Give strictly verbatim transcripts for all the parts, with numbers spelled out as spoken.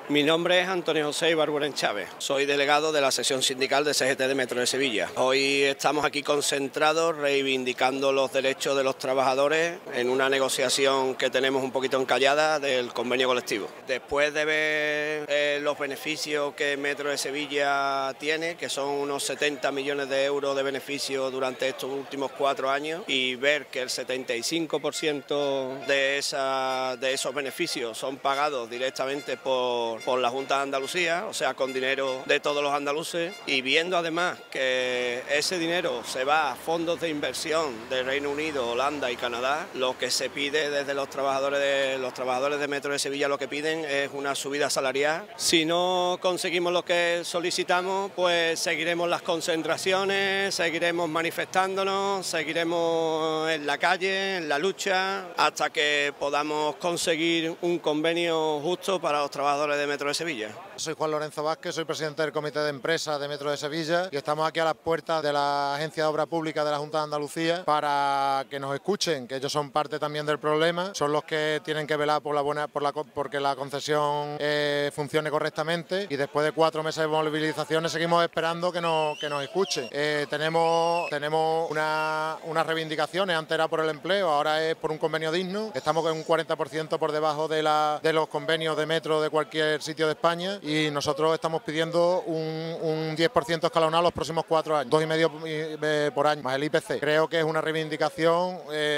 Mi nombre es Antonio José Ibarburen Chávez, soy delegado de la sección sindical de C G T de Metro de Sevilla. Hoy estamos aquí concentrados reivindicando los derechos de los trabajadores en una negociación que tenemos un poquito encallada del convenio colectivo. Después de ver eh, los beneficios que Metro de Sevilla tiene, que son unos setenta millones de euros de beneficios durante estos últimos cuatro años, y ver que el setenta y cinco por ciento de, esa, de esos beneficios son pagados directamente por por la Junta de Andalucía, o sea, con dinero de todos los andaluces, y viendo además que ese dinero se va a fondos de inversión de Reino Unido, Holanda y Canadá, lo que se pide desde los trabajadores de los trabajadores de Metro de Sevilla, lo que piden es una subida salarial. Si no conseguimos lo que solicitamos, pues seguiremos las concentraciones, seguiremos manifestándonos, seguiremos en la calle, en la lucha, hasta que podamos conseguir un convenio justo para los trabajadores de Metro de Sevilla. Soy Juan Lorenzo Vázquez, soy presidente del Comité de Empresa de Metro de Sevilla y estamos aquí a las puertas de la Agencia de Obra Pública de la Junta de Andalucía para que nos escuchen, que ellos son parte también del problema, son los que tienen que velar por la buena, por la, porque la concesión eh, funcione correctamente, y después de cuatro meses de movilizaciones seguimos esperando que nos, que nos escuchen. Eh, tenemos tenemos una, unas reivindicaciones, antes era por el empleo, ahora es por un convenio digno, estamos con un cuarenta por ciento por debajo de, la, de los convenios de metro de cualquier sitio de España, y nosotros estamos pidiendo un, un diez por ciento escalonado los próximos cuatro años, dos y medio por año, más el I P C. Creo que es una reivindicación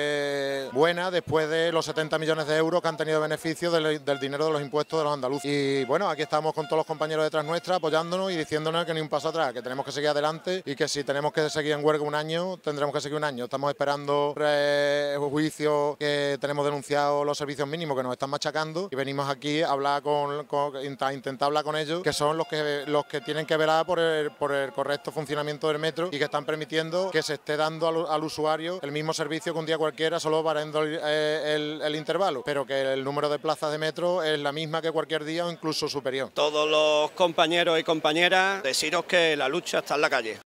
eh, buena después de los setenta millones de euros que han tenido beneficio del, del dinero de los impuestos de los andaluces. Y bueno, aquí estamos con todos los compañeros detrás nuestra apoyándonos y diciéndonos que ni un paso atrás, que tenemos que seguir adelante y que si tenemos que seguir en huelga un año, tendremos que seguir un año. Estamos esperando eh, juicios que tenemos denunciado los servicios mínimos que nos están machacando, y venimos aquí a hablar con, con a intentar hablar con ellos, que son los que los que tienen que velar por el, por el correcto funcionamiento del metro y que están permitiendo que se esté dando al, al usuario el mismo servicio que un día cualquiera, solo variando el, el, el intervalo, pero que el número de plazas de metro es la misma que cualquier día o incluso superior. Todos los compañeros y compañeras, deciros que la lucha está en la calle.